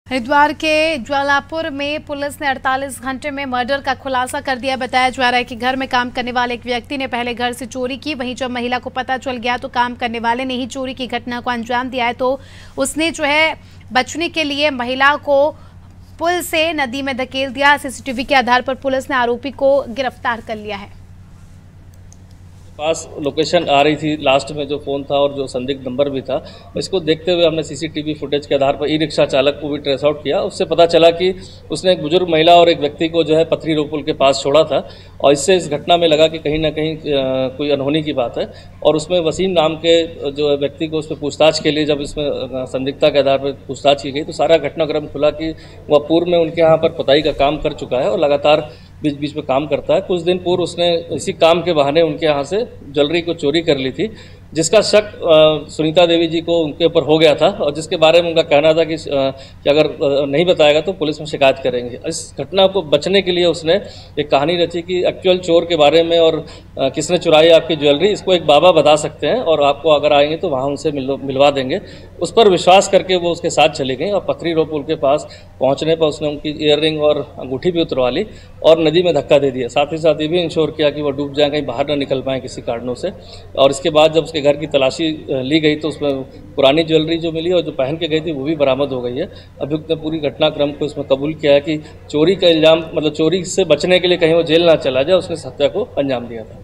हरिद्वार के ज्वालापुर में पुलिस ने 48 घंटे में मर्डर का खुलासा कर दिया। बताया जा रहा है कि घर में काम करने वाले एक व्यक्ति ने पहले घर से चोरी की, वहीं जब महिला को पता चल गया तो काम करने वाले ने ही चोरी की घटना को अंजाम दिया है। तो उसने बचने के लिए महिला को पुल से नदी में धकेल दिया। सीसीटीवी के आधार पर पुलिस ने आरोपी को गिरफ्तार कर लिया है। पास लोकेशन आ रही थी, लास्ट में जो फ़ोन था और जो संदिग्ध नंबर भी था, इसको देखते हुए हमने सीसीटीवी फुटेज के आधार पर ई रिक्शा चालक को भी ट्रेस आउट किया। उससे पता चला कि उसने एक बुजुर्ग महिला और एक व्यक्ति को पथरी रोपुल के पास छोड़ा था और इससे इस घटना में लगा कि कहीं ना कहीं कोई अनहोनी की बात है। और उसमें वसीम नाम के जो व्यक्ति को उस पर पूछताछ के लिए जब इसमें संदिग्धता के आधार पर पूछताछ की गई तो सारा घटनाक्रम खुला कि वह पूर्व में उनके यहाँ पर पुताई का काम कर चुका है और लगातार बीच बीच में काम करता है। कुछ दिन पूर्व उसने इसी काम के बहाने उनके यहाँ से ज्वेलरी को चोरी कर ली थी, जिसका शक सुनीता देवी जी को उनके ऊपर हो गया था और जिसके बारे में उनका कहना था कि अगर नहीं बताएगा तो पुलिस में शिकायत करेंगे। इस घटना को बचने के लिए उसने एक कहानी रची कि एक्चुअल चोर के बारे में और किसने चुराई आपकी ज्वेलरी, इसको एक बाबा बता सकते हैं और आपको अगर आएंगे तो वहाँ उनसे मिलवा देंगे। उस पर विश्वास करके वो उसके साथ चली गई और पथरी रोपुल के पास पहुँचने पर उसने उनकी ईयररिंग और अंगूठी भी उतरवा ली और नदी में धक्का दे दिया। साथ ही साथ ये भी इंश्योर किया कि वो डूब जाए, कहीं बाहर न निकल पाएँ किसी कारणों से। और इसके बाद जब उसके घर की तलाशी ली गई तो उसमें पुरानी ज्वेलरी जो मिली और जो पहन के गई थी वो भी बरामद हो गई है। अभियुक्त ने पूरी घटनाक्रम को इसमें कबूल किया है कि चोरी का इल्जाम, मतलब चोरी से बचने के लिए कहीं वो जेल ना चला जाए, उसने हत्या को अंजाम दिया था।